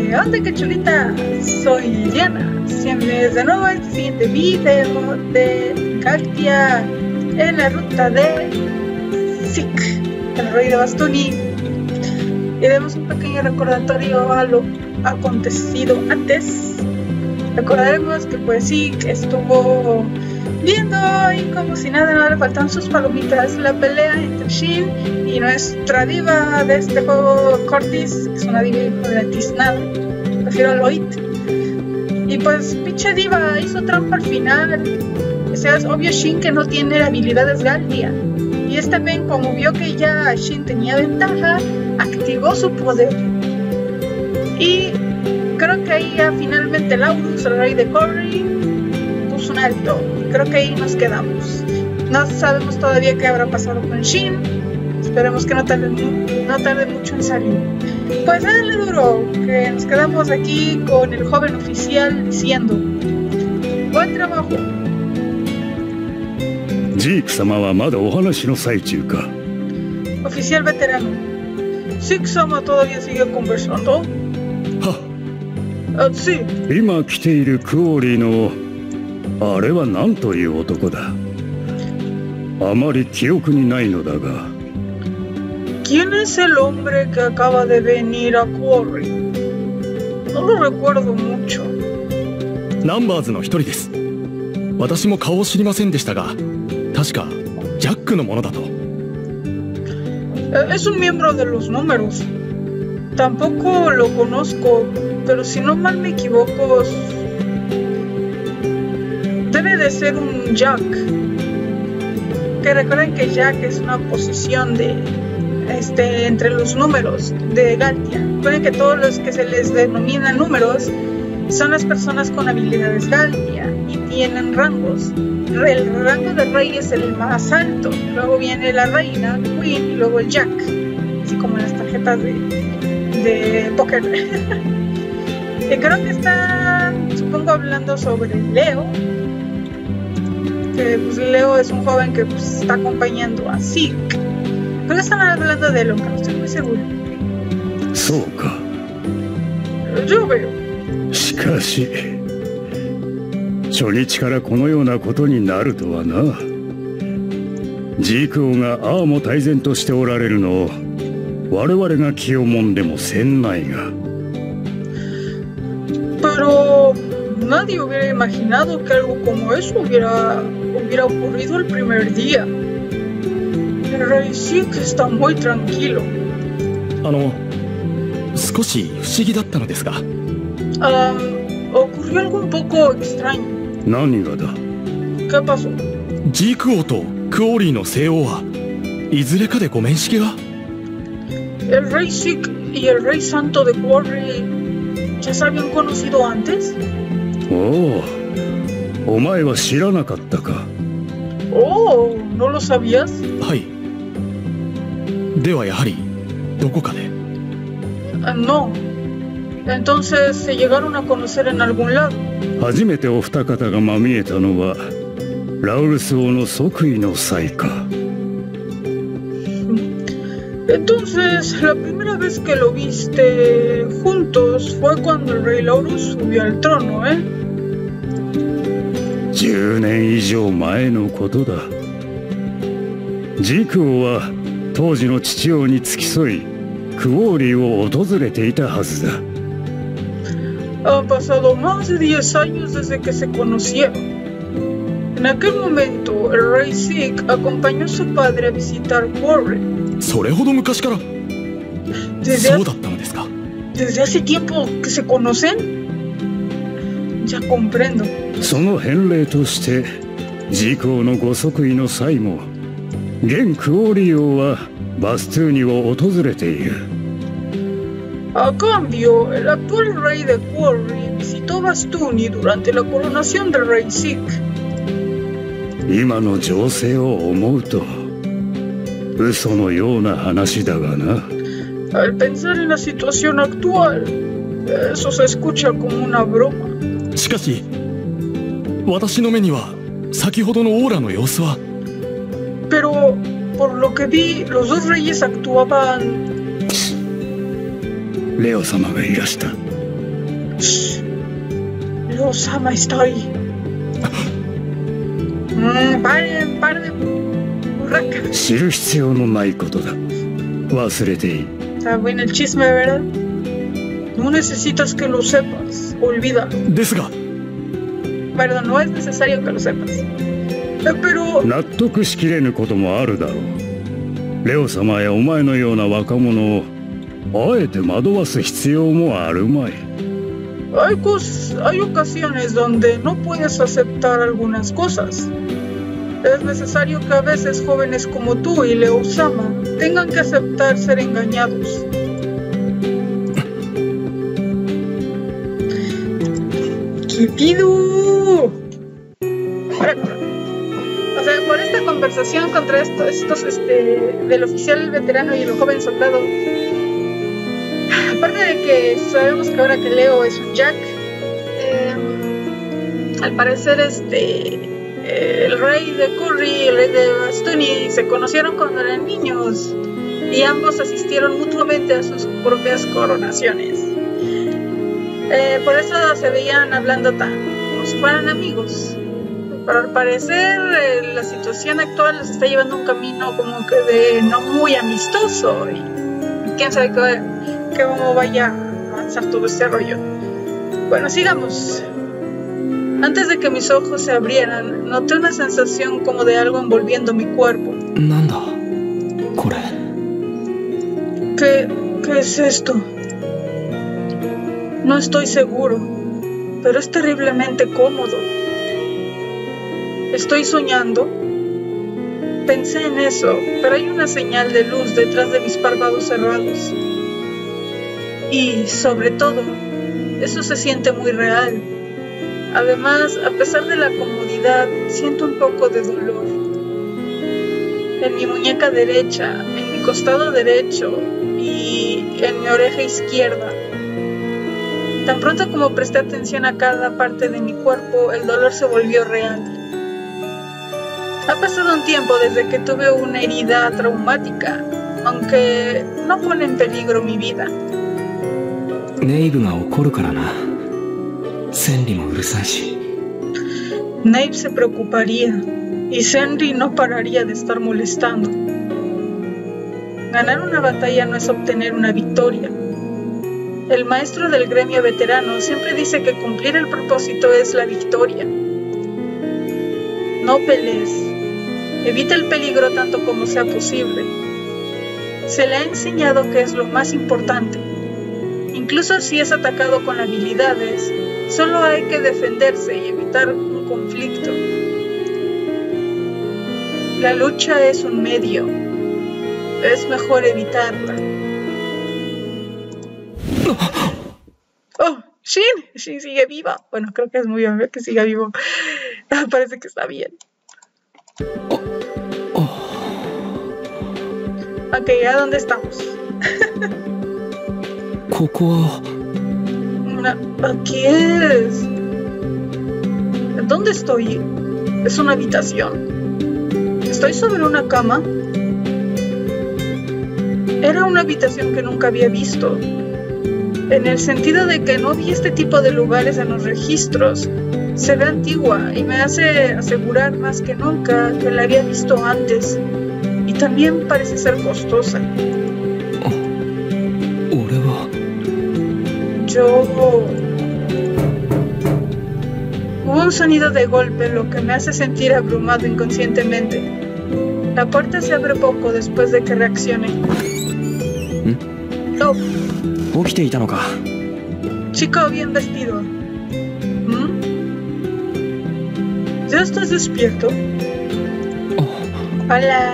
Onda que chulita, soy Diana. Bienvenidos de nuevo a este siguiente video de Galtia en la ruta de Zik, el rey de Bastuni. Y demos un pequeño recordatorio a lo acontecido antes. Recordaremos que pues Zik estuvo viendo y como si nada, no le faltan sus palomitas, la pelea entre Shin y nuestra diva de este juego, Cortis, que es una diva hijo de la tiznada, prefiero a Lloyd. Y pues pinche diva hizo trampa al final. O sea, es obvio Shin que no tiene habilidades Galtia. Y este men, como vio que ya Shin tenía ventaja, activó su poder. Y creo que ahí ya finalmente Laurus, el rey de Corey, puso un alto. Creo que ahí nos quedamos. No sabemos todavía qué habrá pasado con Shin. Esperemos que no tarde mucho en salir. Pues dale duro, que nos quedamos aquí con el joven oficial diciendo: buen trabajo. Zik-sama wa mada ohanashi no saichū ka. Oficial veterano, Zik-sama todavía sigue conversando. Sí. 今来ているクオリのあれは何という男だ。あまり記憶にないのだが。 ¿Quién es el hombre que acaba de venir a Quarry? No lo recuerdo mucho. ナンバーズの一人です。私も顔を知りませんでしたが、確かジャックのものだと。 Es un miembro de los números. Tampoco lo conozco, pero si no mal me equivoco, debe de ser un Jack. Que recuerden que Jack es una posición de entre los números de Galtia. Recuerden que todos los que se les denomina números son las personas con habilidades Galtia y tienen rangos. El rango de rey es el más alto, luego viene la reina, Queen, y luego el Jack, así como en las tarjetas de póker. Y creo que están, supongo, hablando sobre Leo, que pues Leo es un joven que pues, está acompañando a Zik. Creo que están hablando de Elon, no estoy muy seguro. そうか。 Yo veo. しかし初日からこのようなことになるとはな。ジーク王がああも大然としておられるのを我々が気をもんでもせんないが。 Pero nadie hubiera imaginado que algo como eso hubiera ocurrido el primer día. El rey Zik está muy tranquilo. 少し不思議だったのですが。 Ocurrió algo un poco extraño. 何がだ。 ¿Qué pasó? ジーク王とクオリーの聖王はいずれかでご面識が。 El rey Zik y el rey santo de Quarry ya se habían conocido antes. おお、お前は知らなかったか。 Oh, ¿no lo sabías? はい。ではやはりどこかで。 No. Entonces se llegaron a conocer en algún lado. 初めてお二方がまみえたのはラウルス王の即位の際か。 Entonces, la primera vez que lo viste juntos fue cuando el rey Laurus subió al trono, ¿eh? 10年以上前のことだ。ジーク王は当時の父王に付き添いクオーリーを訪れていたはずだ。 Han pasado más de 10 años desde que se conocieron. En aquel momento, el rey Zik acompañó a su padre a visitar Quarry. それほど昔から。そうだったのですか。 ¿Desde hace tiempo que se conocen? Ya comprendo. その返礼としてジーク王のご即位の際も現クオーリー王はバストゥーニを訪れている。 A cambio, el actual rey de Quarry visitó Bastuni durante la coronación del rey Zik. 今の情勢を思うと嘘のような話だがな。 Al pensar en la situación actual, eso se escucha como una broma. しかし私の目には先ほどのオーラの様子は。 Pero por lo que vi, los dos reyes actuaban レオ様がいらした。 Leo-sama está ahí. Paren de burraca. 知る必要のないことだ。忘れていい。 Está bueno el chisme, ¿verdad? No necesitas que lo sepas. Olvídalo. ですが Perdón, no es necesario que lo sepas. Pero 納得しきれぬこともあるだろう。レオ様やお前のような若者をあえて惑わす必要もあるまい。 hay ocasiones donde no puedes aceptar algunas cosas. Es necesario que a veces jóvenes como tú y Leo-sama tengan que aceptar ser engañados. ¿Qué pido? O sea, por esta conversación contra estos del oficial veterano y el joven soldado, aparte de que sabemos que ahora que Leo es un Jack, al parecer el rey de Curry y el rey de Bastoni se conocieron cuando eran niños y ambos asistieron mutuamente a sus propias coronaciones. Por eso se veían hablando como si fueran amigos. Pero al parecer la situación actual les está llevando un camino como que de no muy amistoso y quién sabe cómo vaya a avanzar todo este rollo. Bueno, sigamos. Antes de que mis ojos se abrieran, noté una sensación como de algo envolviendo mi cuerpo. ¿Nanda? ¿Kore? ¿Qué es esto? No estoy seguro, pero es terriblemente cómodo. ¿Estoy soñando? Pensé en eso, pero hay una señal de luz detrás de mis párpados cerrados. Y, sobre todo, eso se siente muy real. Además, a pesar de la comodidad, siento un poco de dolor. En mi muñeca derecha, en mi costado derecho y en mi oreja izquierda. Tan pronto como presté atención a cada parte de mi cuerpo, el dolor se volvió real. Ha pasado un tiempo desde que tuve una herida traumática, aunque no pone en peligro mi vida. Nave se preocuparía y Senri no pararía de estar molestando. Ganar una batalla no es obtener una victoria. El maestro del gremio veterano siempre dice que cumplir el propósito es la victoria. No pelees. Evita el peligro tanto como sea posible. Se le ha enseñado que es lo más importante. Incluso si es atacado con habilidades, solo hay que defenderse y evitar un conflicto. La lucha es un medio. Es mejor evitarla. Oh, Shin sigue viva. Bueno, creo que es muy obvio que siga vivo. Parece que está bien. Ok, ¿a dónde estamos? Aquí es. ¿Dónde estoy? Es una habitación. Estoy sobre una cama. Era una habitación que nunca había visto. En el sentido de que no vi este tipo de lugares en los registros. Se ve antigua y me hace asegurar más que nunca que la había visto antes. Y también parece ser costosa. Hubo un sonido de golpe, lo que me hace sentir abrumado inconscientemente. La puerta se abre poco después de que reaccione. Oh. Chico bien vestido. ¿Ya estás despierto? Hola.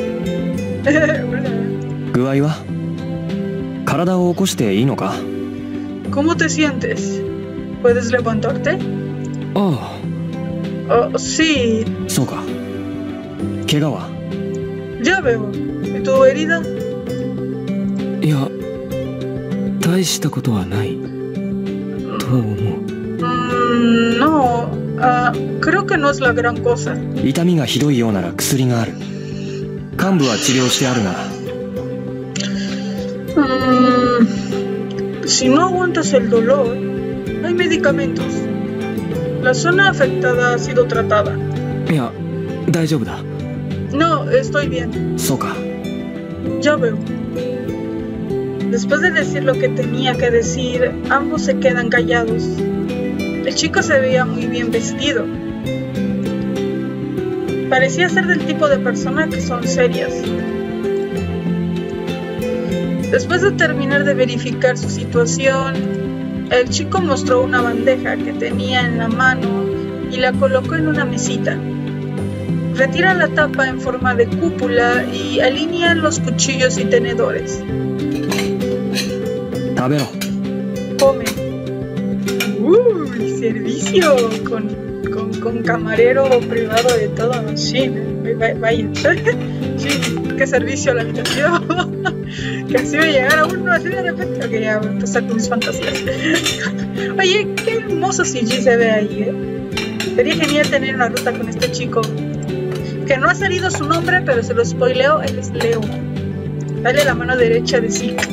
Hola. ¿Cómo te sientes? ¿Puedes levantarte? Oh, sí. Ya veo. ¿Y tu herida? No, creo que no es la gran cosa. Si no aguantas el dolor, Hay medicamentos. La zona afectada ha sido tratada. いや、大丈夫だ。 No, estoy bien. そうか。 Ya veo. Después de decir lo que tenía que decir, ambos se quedan callados. El chico se veía muy bien vestido. Parecía ser del tipo de persona que son serias. Después de terminar de verificar su situación, el chico mostró una bandeja que tenía en la mano y la colocó en una mesita. Retira la tapa en forma de cúpula y alinea los cuchillos y tenedores. 食べろ。 Come. ¡Uy! Servicio con camarero privado de todo. Sí, vaya. Sí, qué servicio a la habitación. Que así va a llegar a uno así de repente. Ok, ya voy a empezar con mis fantasías. Oye, qué hermoso CG se ve ahí, Sería genial tener una ruta con este chico. Que no ha salido su nombre, pero se lo spoileo, él es Leo. Dale la mano derecha de Zeke.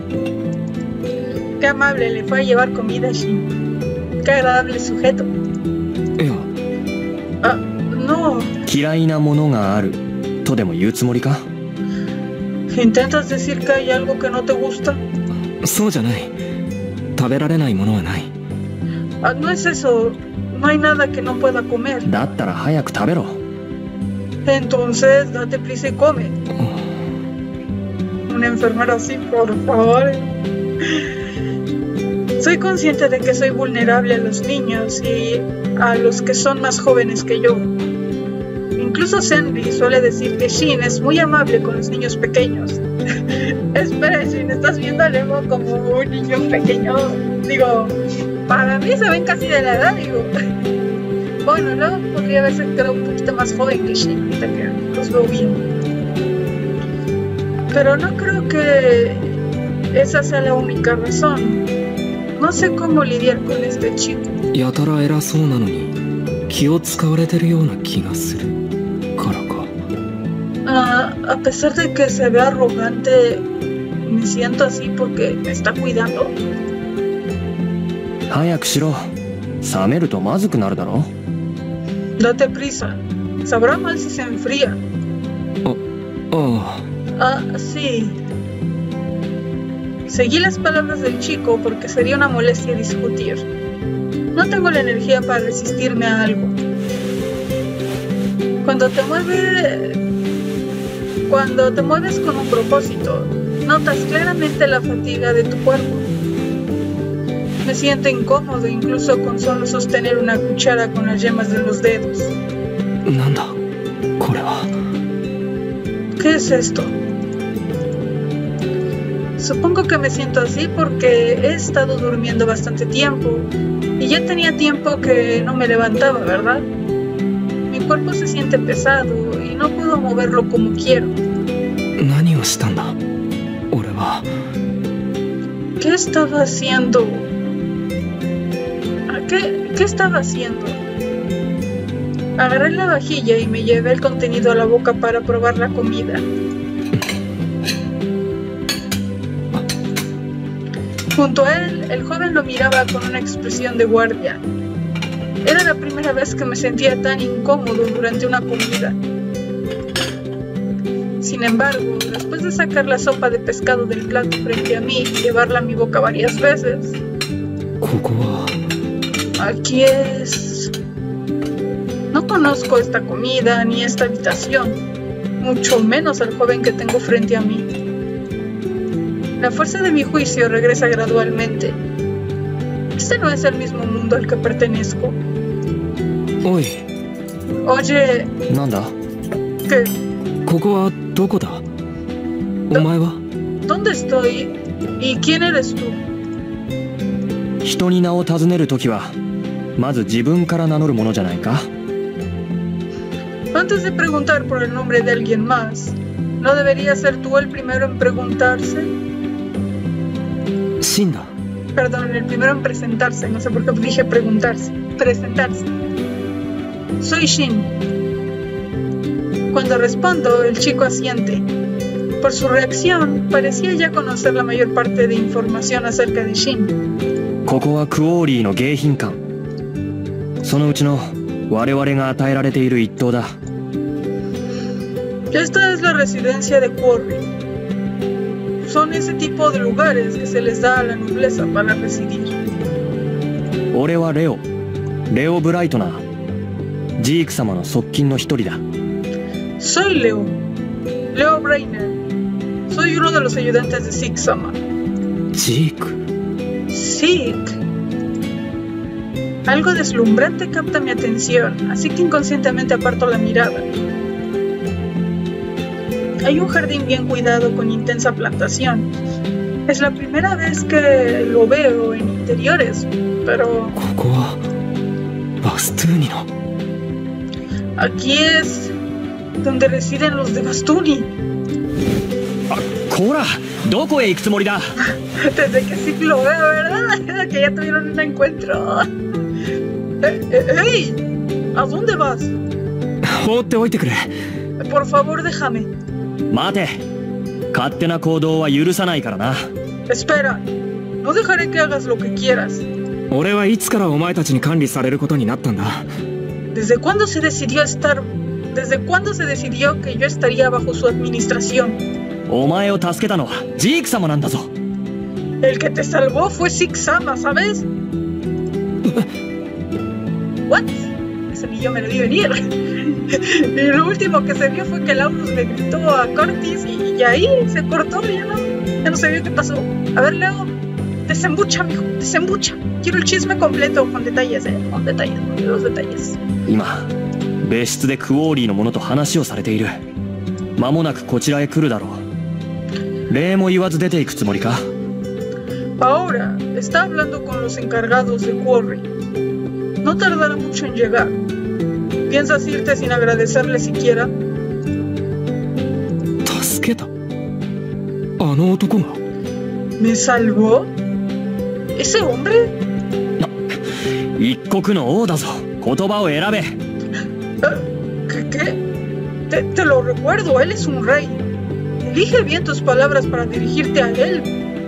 Qué amable, le fue a llevar comida a Shin. Qué agradable sujeto. いや、 Ah, no. 嫌いなものがあるとでも言うつもりか？ ¿Intentas decir que hay algo que no te gusta? そうじゃない。食べられないものはない。 Ah, no es eso. No hay nada que no pueda comer. だったら早く食べろ。 Entonces, date prisa y come. Un enfermero así, por favor. Soy consciente de que soy vulnerable a los niños y a los que son más jóvenes que yo. Incluso Senri suele decir que Shin es muy amable con los niños pequeños. Espera, Shin, ¿estás viendo a Lemo como un niño pequeño? Digo, para mí se ven casi de la edad, digo. Bueno, luego podría verse creo un poquito más joven que Shin, ahorita que los veo bien. Pero no creo que esa sea la única razón. No sé cómo lidiar con este chico. やたら偉そうなのに気を使われてるような気がするからか。 A pesar de que se ve arrogante, me siento así porque me está cuidando. 早くしろ。冷めるとまずくなるだろ。 Date prisa. Sabrá mal si se enfría. ああ。 Ah, sí. Seguí las palabras del chico porque sería una molestia discutir. No tengo la energía para resistirme a algo. Cuando te mueves con un propósito, notas claramente la fatiga de tu cuerpo. Me siento incómodo incluso con solo sostener una cuchara con las yemas de los dedos. なんだこれは。 ¿Qué es esto? Supongo que me siento así porque he estado durmiendo bastante tiempo y ya tenía tiempo que no me levantaba, ¿verdad? Mi cuerpo se siente pesado y no puedo moverlo como quiero. 何をしたんだ俺は。 ¿Qué estaba haciendo? ¿Qué estaba haciendo? Agarré la vajilla y me llevé el contenido a la boca para probar la comida. Junto a él, el joven lo miraba con una expresión de guardia. Era la primera vez que me sentía tan incómodo durante una comida. Sin embargo, después de sacar la sopa de pescado del plato frente a mí y llevarla a mi boca varias veces, ここは。 aquí es... No conozco esta comida ni esta habitación, mucho menos al joven que tengo frente a mí. La fuerza de mi juicio regresa gradualmente. Este no es el mismo mundo al que pertenezco. おい。 Oye, なんだ ¿qué? ここはどこだお前は。 ¿Dónde estoy? ¿Y quién eres tú? 人に名を尋ねるときはまず自分から名乗るものじゃないか。 Antes de preguntar por el nombre de alguien más, ¿no debería ser tú el primero en preguntarse? 死んだ。 Perdón, el primero en presentarse, no sé por qué dije preguntarse. Presentarse. Soy Shin. Cuando respondo, el chico asiente. Por su reacción, parecía ya conocer la mayor parte de información acerca de Shin. ここはクオーリーの迎賓館。そのうちの我々が与えられている一棟だ。 Esta es la residencia de Quarry. Son ese tipo de lugares que se les da a la nobleza para residir. 俺はレオブライトナー。ジーク様の側近の一人だ。 Soy Leo Brainer. Soy uno de los ayudantes de Zeke-sama. ジーク。 Zeke. Algo deslumbrante capta mi atención, así que inconscientemente aparto la mirada. Hay un jardín bien cuidado con intensa plantación. Es la primera vez que lo veo en interiores, pero... ここはバストゥーニの。 Aquí es donde residen los de Bastuni. こら、どこへ行くつもりだ。 Desde que sí lo veo, ¿verdad? Que ya tuvieron un encuentro. ¡Ey! ¿A dónde vas? 放っておいてくれ。 Por favor, déjame. 待て。勝手な行動は許さないからな。 Espera. No dejaré que hagas lo que quieras. 俺はいつからお前たちに管理されることになったんだ。 ¿Desde cuándo se decidió que yo estaría bajo su administración? お前を助けたのはジーク様なんだぞ。 El que te salvó fue Zeke-sama, ¿sabes? ¿What? Eso ni yo me lo vi venir. Y lo último que se vio fue que Laurus le gritó a Cortis y ahí se cortó, ya no se vio qué pasó. A ver, Leo, desembucha, mijo, desembucha. Quiero el chisme completo, con detalles, con detalles, con los detalles. 今、別室でクオーリーの者と話をされている。間もなくこちらへ来るだろう。礼も言わず出ていくつもりか？ Ahora está hablando con los encargados de Quarry. No tardará mucho en llegar. ¿Piensas irte sin agradecerle siquiera? 助けた？あの男が？ ¿Me salvó? ¿Ese hombre? 一国の王だぞ。言葉を選べ。 ¿Qué? Te lo recuerdo, él es un rey. Elige bien tus palabras para dirigirte a él.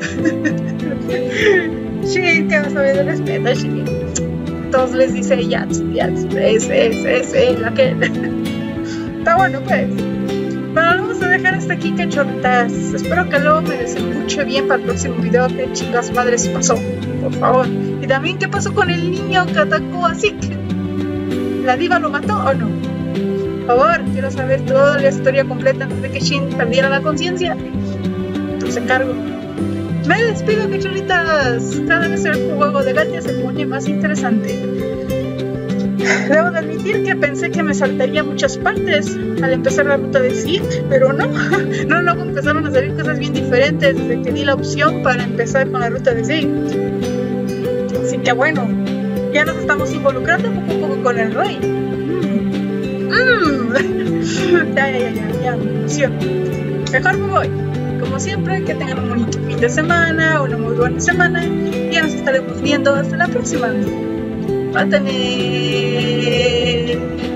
Sí, te vas a ver de respeto, sí. Todos les dice Yats, es él, aquel. Está bueno, pues. Pero lo vamos a dejar hasta aquí, cachorritas. Espero que luego me desembuche bien para el próximo video. ¿Qué chingas madres pasó? Por favor. Y también, ¿qué pasó con el niño que atacó a Zeke? ¿La diva lo mató o no? Por favor, quiero saber toda la historia completa antes de que Shin perdiera la conciencia. Entonces encargo. Me despido, cachorritas. Cada vez el juego de Gatia se pone más interesante. Debo de admitir que pensé que me saltaría muchas partes al empezar la ruta de Zeke, pero no. Luego empezaron a salir cosas bien diferentes desde que di la opción para empezar con la ruta de Zeke. Así que bueno, ya nos estamos involucrando poco a poco con el rey. Ya, me emociono. Mejor me voy. Como siempre, que tengan un bonito fin de semana, una muy buena semana, y ya nos estaremos viendo hasta la próxima. ¡Mátame!